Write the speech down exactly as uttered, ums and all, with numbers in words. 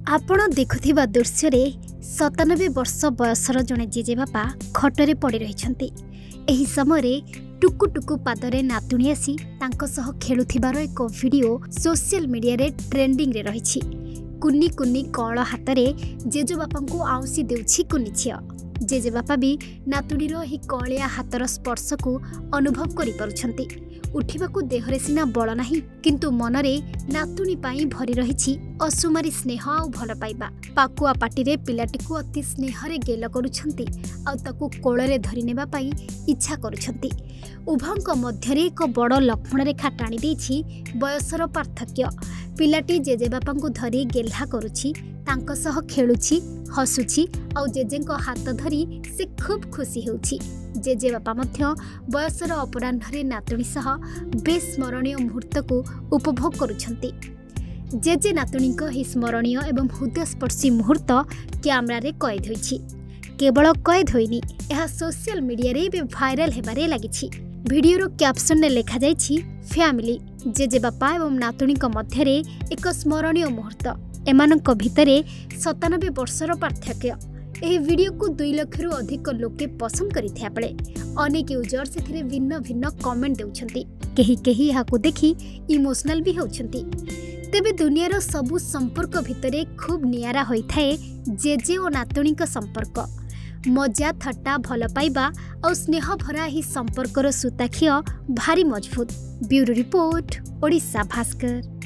आपण देखुथिबा दृश्य रे सतानबे वर्ष बयसर जड़े जेजेबापा खटरे पड़ी रही। एही समय टुकु टुकु पादरे नातुणी आसी तांको सह खेलुथिबार एक वीडियो सोशल मीडिया रे ट्रेंडिंग रे रही। कुन्नी कुन्नी कळ हातरे जेजेबापा को आउसी देउछि कुन्नी झियो। जेजेबापा भी नातुणीर ही कलिया हातर स्पर्श को अनुभव करि पारुछंती। उठिबाकू देहरे सिना बल नाही, किंतु मनरे नातुणी पाई भरी रहिछि असुमारी स्नेह आ भल पाइबा। पाकुआ पाटिरे पिलाटीकू अति स्नेहरे गेल करुछंती आ ताकू कोଳରେ धरि नेबा पाई इच्छा करुछंती। उभयଙ୍କ ମଧ୍ୟରେ ଏକ ବଡ଼ ଲକ୍ଷ୍ମଣ ରେଖା ଟାଣି ଦେଇଛି ବୟସର ପାର୍ଥକ୍ୟ। ପିଲାଟି ଜେଜେବାପାଙ୍କୁ ଧରି ଗେହ୍ଲା କରୁଛି, ତାଙ୍କ ସହ ଖେଳୁଛି, ହସୁଛି ଆଉ ଜେଜେଙ୍କ ହାତ ଧରି ସେ ଖୁବ୍ ଖୁସି ହେଉଛି। ଜେଜେବାପା ମଧ୍ୟ ବୟସର ଅପରାହ୍ନରେ ନାତୁଣୀ ସହ ବେଶ ସ୍ମରଣୀୟ ମୁହୂର୍ତ୍ତକୁ ଉପଭୋଗ କରୁଛନ୍ତି। ଜେଜେ ନାତୁଣୀଙ୍କ ଏହି ସ୍ମରଣୀୟ ଏବଂ ହୃଦୟସ୍ପର୍ଶୀ ମୁହୂର୍ତ୍ତ କ୍ୟାମେରାରେ କଏଦ ହୋଇଛି। କେବଳ କଏଦ ହୋଇନି, ଏହା ସୋସିଆଲ ମିଡିଆରେ ଏବେ ଭାଇରାଲ ହେବାରେ ଲାଗିଛି। भिडियोर कैप्शन ने लिखा जाइछि फैमिली जेजेबापा एवं नातुणीक मध्यरे एक स्मरणीय मुहूर्त। एमानक भितरे सतानबे वर्षर पार्थक्य। एही वीडियो को दुई लाख रु अधिक लोके पसंद करिथिया बेले अनेक यूजर्स एथिरे भिन्न भिन्न कमेंट देउछंती। केही केही याकू देखि इमोशनल भी होउछंती। तेबे दुनियार सबु संपर्क भितरे खूब नियारा होइथाए जेजे और नातुणीक संपर्क। मजा थट्टा भल पाइबा और स्नेह भरा ही संपर्कर सूताखिय भारी मजबूत। Bureau report, Odisha Bhaskar.